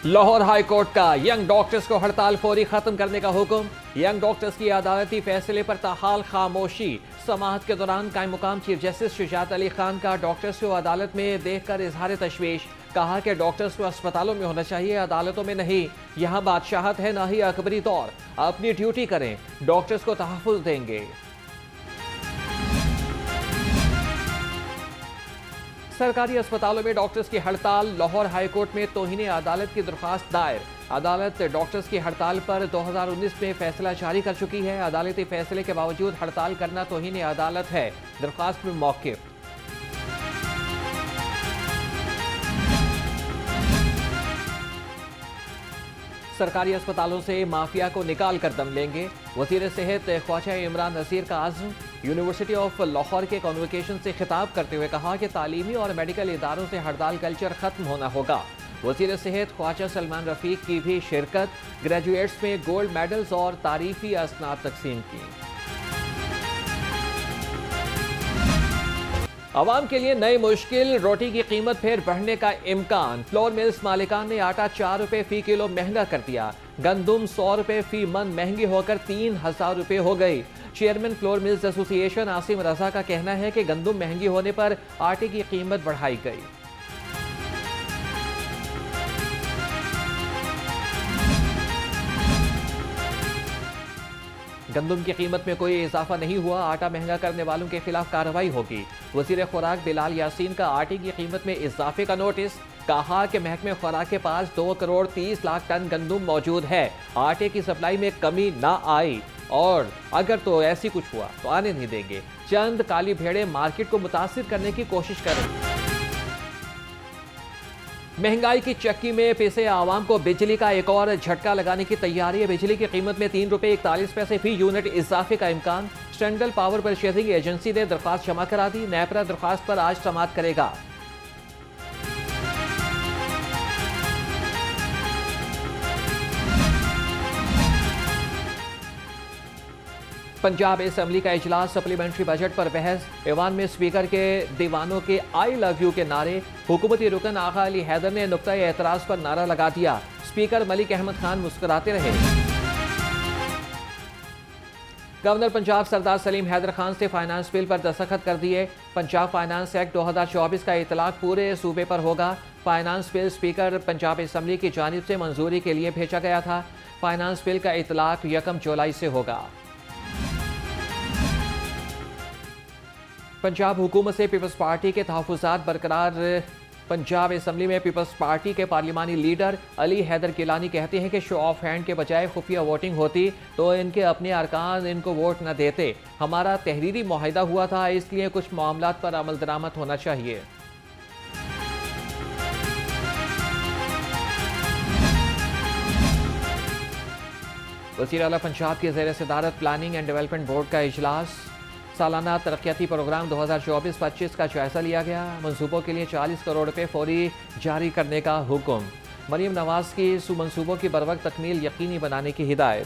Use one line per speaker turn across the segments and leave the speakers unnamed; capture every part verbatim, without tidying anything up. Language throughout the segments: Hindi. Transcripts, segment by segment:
लाहौर हाई कोर्ट का यंग डॉक्टर्स को हड़ताल फौरी खत्म करने का हुक्म। यंग डॉक्टर्स की अदालती फैसले पर ताहाल खामोशी। समाअत के दौरान कायम मुकाम चीफ जस्टिस शुजात अली खान का डॉक्टर्स को अदालत में देखकर इजहार तशवीश। कहा कि डॉक्टर्स को अस्पतालों में होना चाहिए, अदालतों में नहीं। यहाँ बादशाहत है ना ही अकबरी दौर। अपनी ड्यूटी करें, डॉक्टर्स को तहफ़्फ़ुज़ देंगे। सरकारी अस्पतालों में डॉक्टर्स की हड़ताल। लाहौर हाई कोर्ट में तौहीन अदालत की दरख्वास्त दायर। अदालत डॉक्टर्स की हड़ताल पर दो हज़ार उन्नीस में फैसला जारी कर चुकी है। अदालती फैसले के बावजूद हड़ताल करना तौहीन अदालत है। दरख्वास्त में मौक़िफ़। सरकारी अस्पतालों से माफिया को निकाल कर दम लेंगे। वज़ीर सेहत ख्वाजा इमरान नज़ीर का आज़्म। यूनिवर्सिटी ऑफ लाहौर के कॉन्वोकेशन से खिताब करते हुए कहा कि तालीमी और मेडिकल इदारों से हड़ताल कल्चर खत्म होना होगा। वज़ीर सेहत ख्वाजा सलमान रफ़ीक की भी शिरकत। ग्रेजुएट्स में गोल्ड मेडल्स और तारीफी असनाद तकसीम की। आवाम के लिए नई मुश्किल, रोटी की कीमत फिर बढ़ने का इम्कान। फ्लोर मिल्स मालिकान ने आटा चार रुपए फी किलो महंगा कर दिया। गंदुम सौ रुपए फी मन महंगी होकर तीन हजार रुपए हो गई। Chairman flour mills association Asim Raza का कहना है कि गंदुम महंगी होने पर आटे की कीमत बढ़ाई गई। गंदुम की कीमत में कोई इजाफा नहीं हुआ। आटा महंगा करने वालों के खिलाफ कार्रवाई होगी। वजीर खुराक बिलाल यासीन का आटे की कीमत में इजाफे का नोटिस। कहा कि महकमे खुराक के पास दो करोड़ तीस लाख टन गंदुम मौजूद है। आटे की सप्लाई में कमी ना आई और अगर तो ऐसी कुछ हुआ तो आने नहीं देंगे। चंद काली भेड़े मार्केट को मुतासिर करने की कोशिश करें। महंगाई की चक्की में पिसे आवाम को बिजली का एक और झटका लगाने की तैयारी है। बिजली की कीमत में तीन रुपए इकतालीस पैसे फी यूनिट इजाफे का इम्कान। सेंट्रल पावर परचेजिंग एजेंसी ने दरख्वास्त जमा करा दी। नेपरा दरख्वास्त पर आज समाअत करेगा। पंजाब असेंबली का इजलास। सप्लीमेंट्री बजट पर बहस। ऐवान में स्पीकर के दीवानों के आई लव यू के नारे। हुकूमती रुकन आगा अली हैदर ने नुक्ता एतराज पर नारा लगा दिया। स्पीकर मलिक अहमद खान मुस्कुराते रहे। गवर्नर पंजाब सरदार सलीम हैदर खान से फाइनेंस बिल पर दस्तखत कर दिए। पंजाब फाइनेंस एक्ट दो हज़ार चौबीस का इतलाक पूरे सूबे पर होगा। Finance bill speaker Punjab assembly की जानिब से मंजूरी के लिए भेजा गया था। फाइनेंस बिल का इतलाक यकम जुलाई से होगा। पंजाब हुकूमत से पीपल्स पार्टी के तहफ़्फ़ुज़ात बरकरार। पंजाब असेंबली में पीपल्स पार्टी के पार्लिमानी लीडर अली हैदर गिलानी कहते हैं कि शो ऑफ हैंड के बजाय खुफिया वोटिंग होती तो इनके अपने अरकान इनको वोट न देते। हमारा तहरीरी मुआहिदा हुआ था, इसलिए कुछ मामलात पर अमल दरामद होना चाहिए। वज़ीर आला पंजाब के ज़ेर सदारत प्लानिंग एंड डेवलपमेंट बोर्ड का इजलास। सालाना तरक्याती प्रोग्राम दो हज़ार चौबीस पच्चीस का जायजा लिया गया। मनसूबों के लिए चालीस करोड़ रुपए फौरी जारी करने का हुक्म। मरीम नवाज की मनसूबों की बरवक्त तकमील यकीनी बनाने की हिदायत।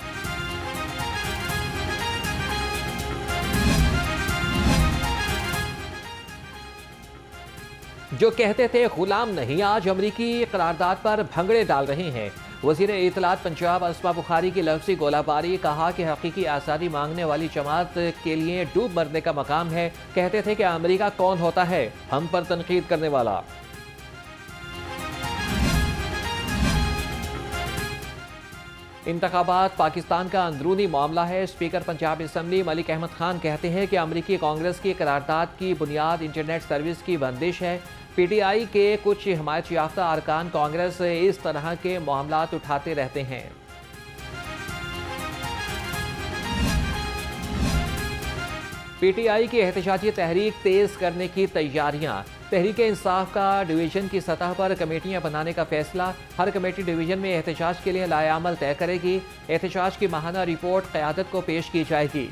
जो कहते थे गुलाम नहीं, आज अमरीकी करारदाद पर भंगड़े डाल रहे हैं। वज़ीर इत्तलात पंजाब असमा बुखारी की लफ्ज़ी गोलाबारी। कहा कि हकीकी आज़ादी मांगने वाली जमात के लिए डूब मरने का मकाम है। कहते थे कि अमेरिका कौन होता है हम पर तनकीद करने वाला। इंतखाबात पाकिस्तान का अंदरूनी मामला है। स्पीकर पंजाब असेंबली मलिक अहमद खान कहते हैं कि अमरीकी कांग्रेस की करारदाद की बुनियाद इंटरनेट सर्विस की बंदिश है। पीटीआई के कुछ हिमायत याफ्ता अरकान कांग्रेस से इस तरह के मामलात उठाते रहते हैं। पीटीआई की एहतजाजी तहरीक तेज करने की तैयारियां। तहरीक इंसाफ का डिवीजन की सतह पर कमेटियां बनाने का फैसला। हर कमेटी डिवीजन में एहतजाज के लिए लाएअमल तय करेगी। एहतजाज की माहाना रिपोर्ट क़यादत को पेश की जाएगी।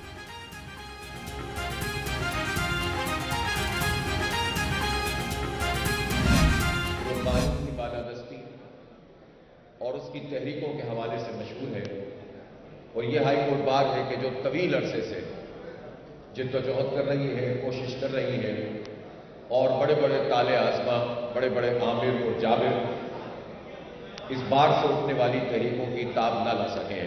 और उसकी तहरीकों के हवाले से मशहूर है। और ये हाई कोर्ट बार है कि जो तवील अरसे से जिद्दोजहद कर रही है, कोशिश कर रही है और बड़े बड़े ताले आज़मा, बड़े बड़े आमिर और जाबिर इस बाढ़ से उठने वाली तहरीकों की ताब न ला सके।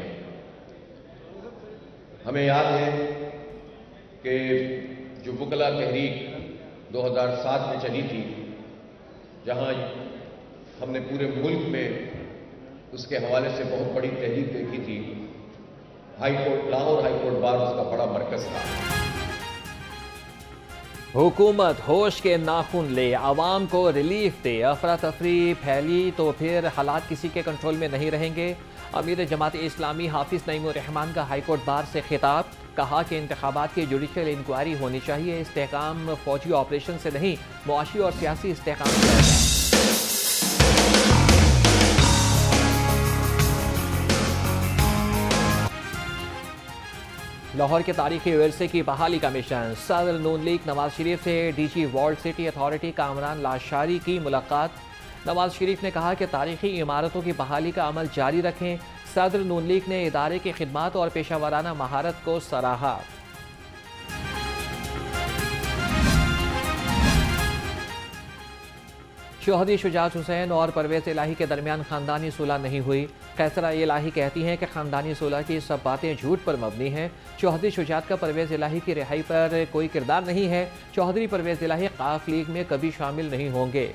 हमें याद है कि जो वकला तहरीक दो हज़ार सात में चली थी, जहां हमने पूरे मुल्क में उसके हवाले से बहुत बड़ी तहरीक देखी थी, high court, Lahore high court bar उसका बड़ा मरकज था।
हुकूमत होश के नाखून ले, आवाम को रिलीफ दे, अफरा तफरी फैली तो फिर हालात किसी के कंट्रोल में नहीं रहेंगे। अमीर जमात इस्लामी हाफिज नईमुर रहमान का हाईकोर्ट बार से खिताब, कहा कि इंतखाबात की जुडिशल इंक्वायरी होनी चाहिए, इस्तेहकाम फौजी ऑपरेशन से नहीं मुआशी और सियासी इस्तेहकाम से आएगा। लाहौर के तारीखी विरसे की बहाली का मिशन, सदर नून लीग नवाज शरीफ से DG world city authority Kamran Lashari की मुलाकात। नवाज शरीफ ने कहा कि तारीखी इमारतों की बहाली का अमल जारी रखें। सदर नून लीग ने इदारे की खिदमात और पेशावराना महारत को सराहा। चौधरी शुजात हुसैन और परवेज इलाही के दरमियान खानदानी सुलह नहीं हुई। कैसरा इलाही कहती हैं कि खानदानी सुलह की सब बातें झूठ पर मबनी हैं। चौधरी शुजात का परवेज इलाही की रिहाई पर कोई किरदार नहीं है। चौधरी परवेज इलाही काफ लीग में कभी शामिल नहीं होंगे।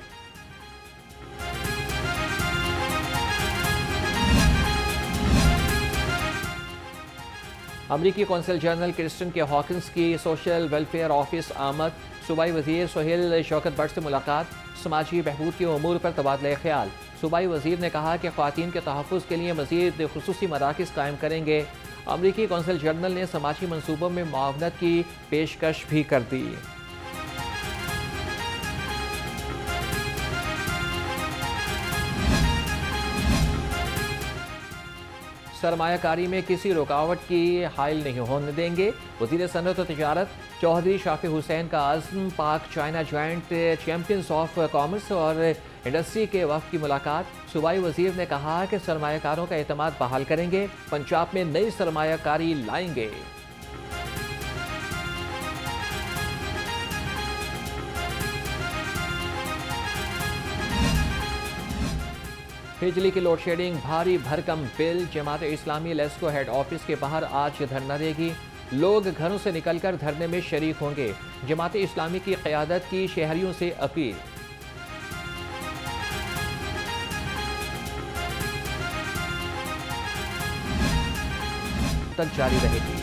अमरीकी consul general Kristen K Hawkins की सोशल वेलफेयर ऑफिस आमद। सूबाई वजीर सोहेल शौकत भट्ट से मुलाकात, समाजी बहबूद के उमूर पर तबादला ख्याल। सूबाई वजीर ने कहा कि ख्वातीन के तहफ़्फ़ुज़ के लिए मज़ीद खुसूसी मराकिज़ कायम करेंगे। अमरीकी कौंसल जनरल ने समाजी मनसूबों में मुआवनत की पेशकश भी कर दी। सरमायाकारी में किसी रुकावट की हाइल नहीं होने देंगे। वज़ीर सनअत और तिजारत चौधरी शाफी हुसैन का आज़म Pak China joint chambers of commerce और इंडस्ट्री के वफ़द की मुलाकात। सूबाई वज़ीर ने कहा कि सरमायाकारों का एतमाद बहाल करेंगे, पंजाब में नई सरमायाकारी लाएंगे। बिजली की लोड शेडिंग, भारी भरकम बिल। Jamaat Islami LESCO head office के बाहर आज धरना देगी। लोग घरों से निकलकर धरने में शरीक होंगे। जमात इस्लामी की क़यादत की शहरियों से अपील। तक जारी रहेगी।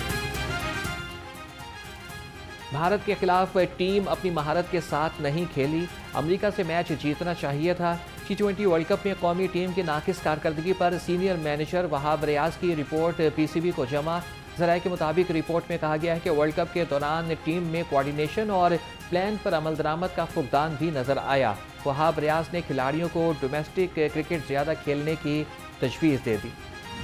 भारत के खिलाफ टीम अपनी महारत के साथ नहीं खेली। अमेरिका से मैच जीतना चाहिए था। टी ट्वेंटी वर्ल्ड कप में कौमी टीम की नाकिस कारकर्दगी पर सीनियर मैनेजर वहाब रियाज की रिपोर्ट पीसीबी को जमा। ज़राए के मुताबिक रिपोर्ट में कहा गया है कि वर्ल्ड कप के दौरान टीम में कोऑर्डिनेशन और प्लान पर अमल दरामद का फुकदान भी नजर आया। वहाब रियाज ने खिलाड़ियों को डोमेस्टिक क्रिकेट ज़्यादा खेलने की तजवीज़ दे दी।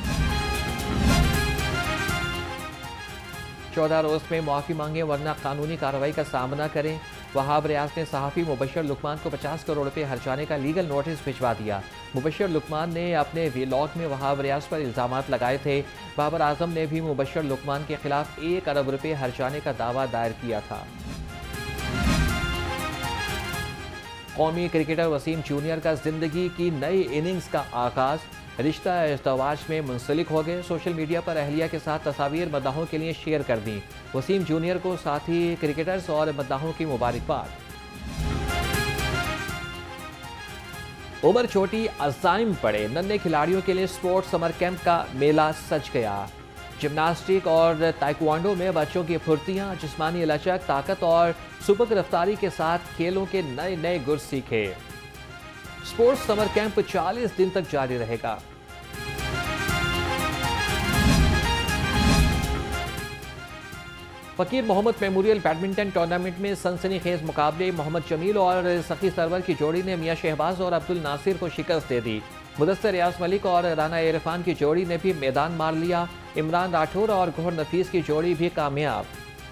चौदह रोज में माफ़ी मांगे वरना कानूनी कार्रवाई का सामना करें। वहाब रियाज ने सहाफ़ी मुबशर लुकमान को पचास करोड़ रुपए हर्जाने का लीगल नोटिस भिजवा दिया। मुबशर लुकमान ने अपने व्लॉग में वहाब रियाज पर इल्ज़ामात लगाए थे। बाबर आजम ने भी मुबशर लुकमान के खिलाफ एक अरब रुपए हर्जाने का दावा दायर किया था। कौमी क्रिकेटर वसीम जूनियर का जिंदगी की नई इनिंग्स का आगाज। रिश्ता इज़्दवाज में मुंसलिक हो गए। सोशल मीडिया पर अहलिया के साथ तस्वीर मद्दाहों के लिए शेयर कर दी। वसीम जूनियर को साथी क्रिकेटर्स और मद्दाहों की मुबारकबाद। उम्र छोटी अज़ाइम पड़े, नन्हे खिलाड़ियों के लिए स्पोर्ट्स समर कैंप का मेला सज गया। जिम्नास्टिक और ताइक्वांडो में बच्चों की फुर्तियां, जिस्मानी लचक, ताकत और सुबक रफ्तारी के साथ खेलों के नए नए गुर सीखे। स्पोर्ट्स समर कैंप चालीस दिन तक जारी रहेगा। फकीर मोहम्मद मेमोरियल बैडमिंटन टूर्नामेंट में सनसनीखेज मुकाबले। मोहम्मद जमील और सखी सरवर की जोड़ी ने मियां शहबाज और अब्दुल नासिर को शिकस्त दे दी। मुदस्सर रियाज मलिक और राना इरफान की जोड़ी ने भी मैदान मार लिया। इमरान राठौर और गौहर नफीस की जोड़ी भी कामयाब।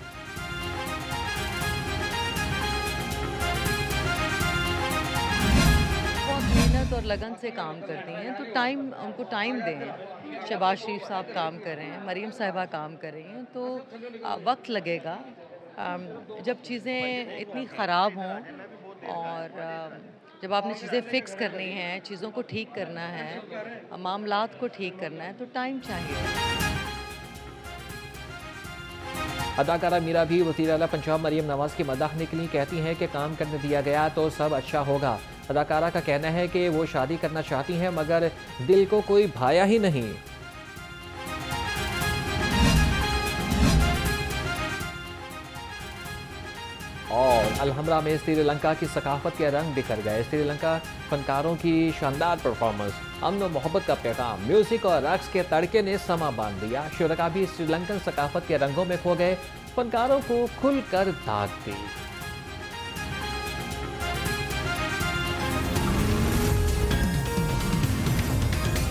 और लगन से काम करती हैं तो टाइम उनको टाइम दें। शहबाज शरीफ साहब काम कर रहे हैं, मरीम साहिबा काम कर रही हैं, तो आ, वक्त लगेगा। आ, जब चीज़ें इतनी ख़राब हों और आ, जब आपने चीज़ें फिक्स करनी हैं, चीज़ों को ठीक करना है, मामलात को ठीक करना है, तो टाइम चाहिए।
अदाकारा मीरा भी वज़ीर आला पंजाब मरीम नवाज की मदह निकली, कहती हैं कि काम करने दिया गया तो सब अच्छा होगा। अदाकारा का कहना है कि वो शादी करना चाहती हैं मगर दिल को कोई भाया ही नहीं। और अलहमरा में श्रीलंका की सकाफत के रंग बिखर गए। श्रीलंका फनकारों की शानदार परफॉर्मेंस, अमन और मोहब्बत का पैगाम, म्यूजिक और रक्स के तड़के ने समा बांध दिया। शुरका भी श्रीलंकन सकाफत के रंगों में खो गए, फनकारों को खुलकर दाग दी।